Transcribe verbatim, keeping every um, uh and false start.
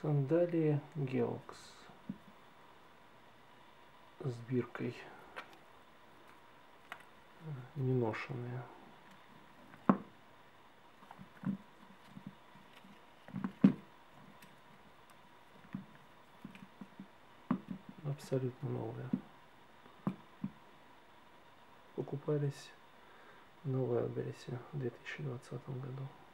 Сандалии Геокс с биркой, неношенные. Абсолютно новые. Покупались в Новой Одессе в две тысячи двадцатом году.